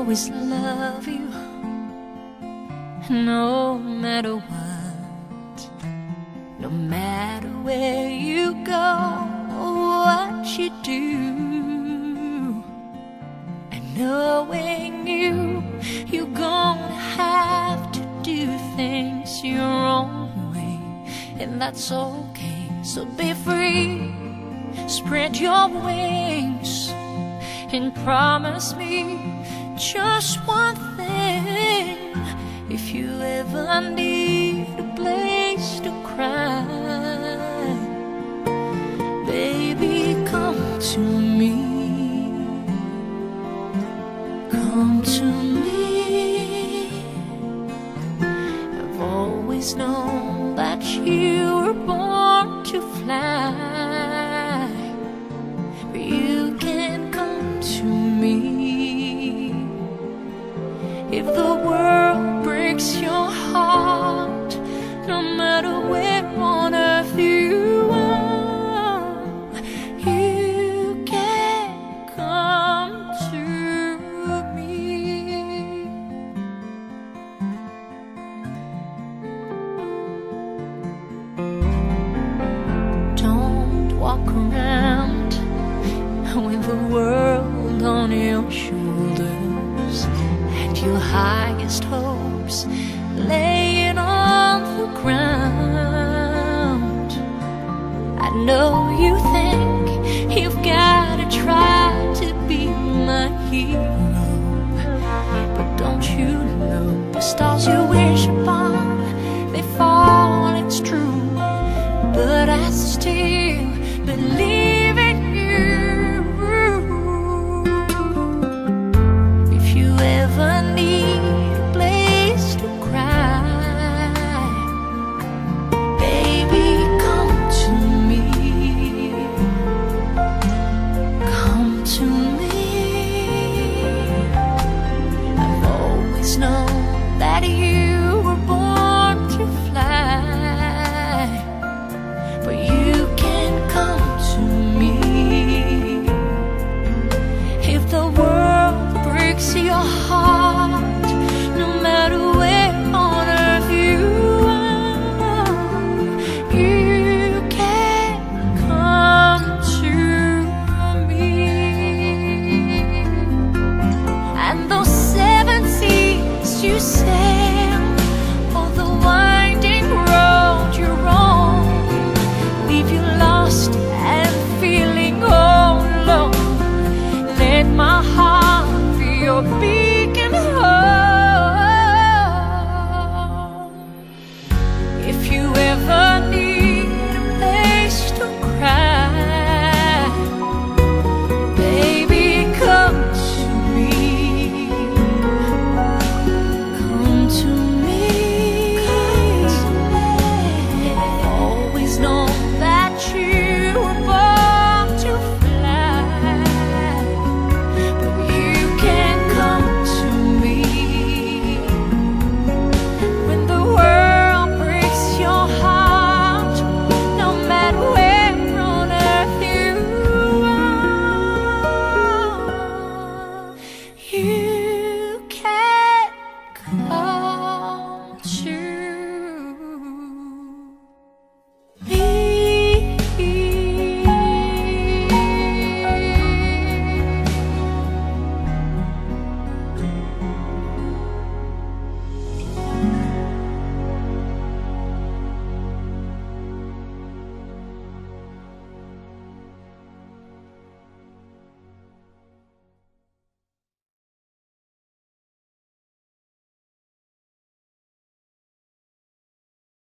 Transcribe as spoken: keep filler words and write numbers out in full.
always love you, no matter what, no matter where you go or what you do. And knowing you, you're gonna have to do things your own way, and that's okay. So be free, spread your wings, and promise me just one thing. If you ever need a place to cry, baby, come to me. Come to me. I've always known that you were born to fly, but you can come to me. If the world breaks your heart, no matter where on earth you are, you can come to me. Don't walk around with the world on your shoulders and your highest hopes laying on the ground. I know you think you've gotta try to be my hero, but don't you know the stars you wish